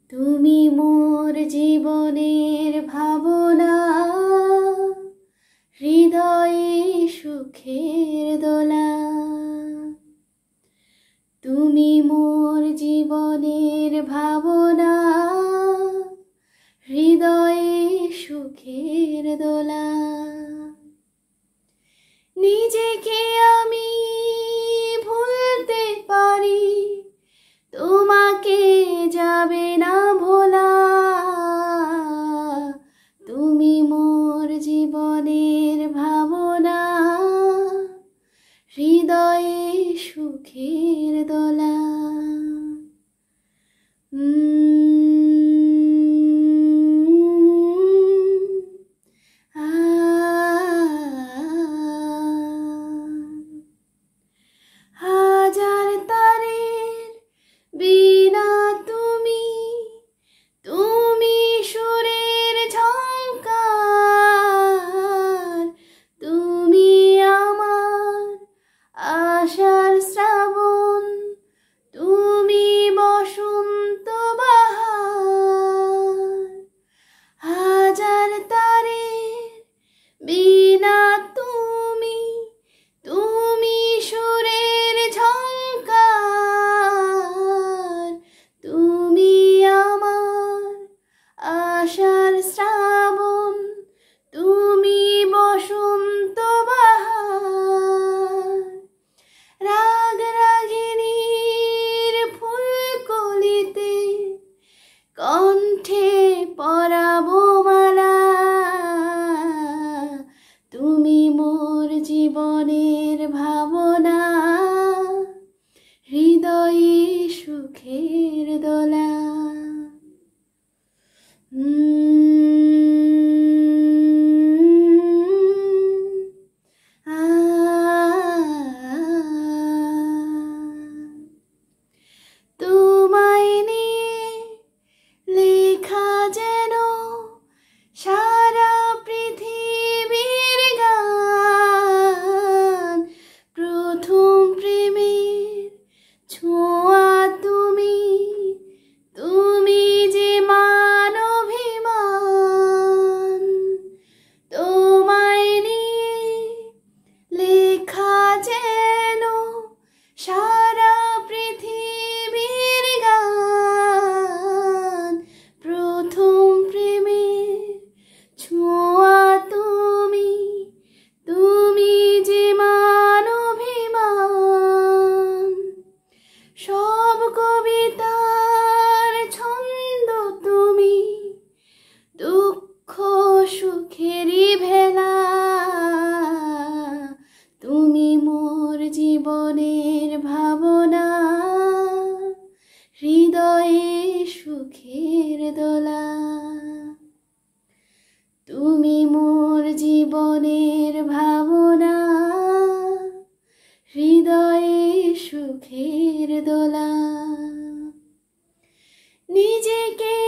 তুমি মোর জীবনের ভাবনা, হৃদয়ে সুখের দোলা। তুমি মোর জীবনের ভাবনা, হৃদয়ে সুখের দোলা। নিজেকে আমি ভুলতে পারি, তোমাকে যাবে না ভোলা। তুমি মোর জীবনের ভাবনা, হৃদয়ে সুখের দোলা। হাজার তারের বীণা তুমি, তুমি সুরের ঝংকার। তুমি আমার আশার শ্রাবণ, তুমি বসন্ত বাহার। হাজার তারের বীণা তুমি, তুমি সুরের ঝংকার। তুমি আমার আশার শ্রাবণ, তুমি বসন্ত বাহার। রাগ রাগিনীর ফুলকলিতে কণ্ঠে পরাবো মালা। তুমি মোর জীবনের ভাবনা, হৃদয়ে সুখের দোলা। তোমায় নিয়ে লেখা যেন সারা পৃথিবীর গান। প্রথম প্রেমের ছোঁয়া তুমি, তুমি যে মান অভিমান। তোমায় নিয়ে লেখা যেন সারা পৃথিবীর গান। প্রথম প্রেমের ছোঁয়া তুমি, তুমি যে মান অভিমান। সব কবিতার ছন্দ তুমি, দুঃখ সুখেরই ভেলা। তুমি মোর জীবনের ভাবনা, হৃদয়ে সুখের দোলা। তুমি মোর জীবনের ভাবনা, হৃদয়ে সুখের দোলা। নিজেকে